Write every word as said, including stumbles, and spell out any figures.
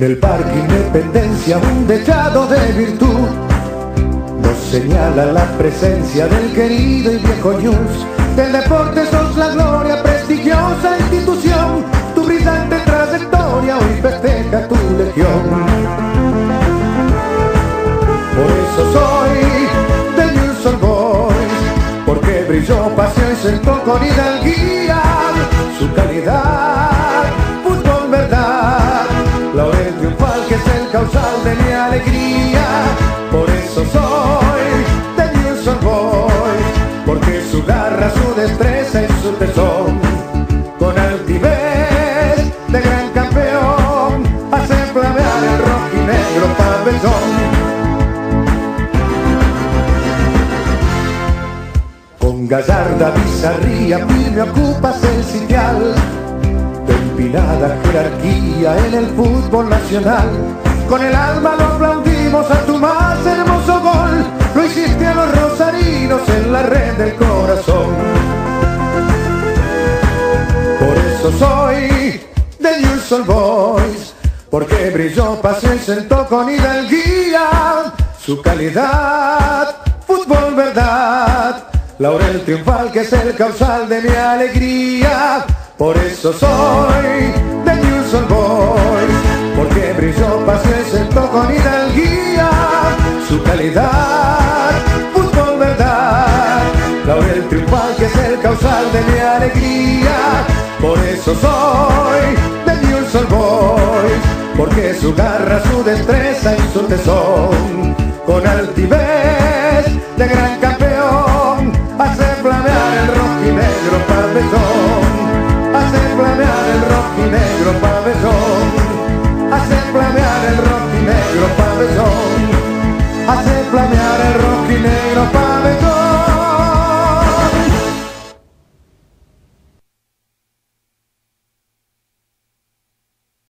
el Parque Independencia un dechado de virtud nos señala la presencia del querido y viejo News. Del deporte sos la gloria, prestigiosa institución, tu brillante trayectoria hoy festeja tu legión. Por eso soy de News Old Boys, porque brilló, paseó y sentó con hidalguía su calidad, fútbol verdad, laurel triunfal que es el causal de mi alegría. Por eso soy de News Old Boys, porque su garra, su destreza y su tesón, con altivez de gran campeón, hace flamear el rojinegro pabellón. Con gallarda bizarría firme ocupas el sitial de empinada jerarquía en el fútbol nacional. Con el alma lo aplaudimos a tu más hermoso gol, lo hiciste a los rosarinos en la red del corazón. Por eso soy de News Old Boys, porque brilló, paseó y sentó con hidalguía su calidad, fútbol verdad, laurel triunfal que es el causal de mi alegría. Por eso soy de News Old Boys, porque brilló, paseó y sentó con hidalguía su calidad, fútbol verdad, laurel triunfal que es el causal de mi alegría. Por eso soy de News Old Boys, porque su garra, su destreza y su tesón, con altivez de gran campeón,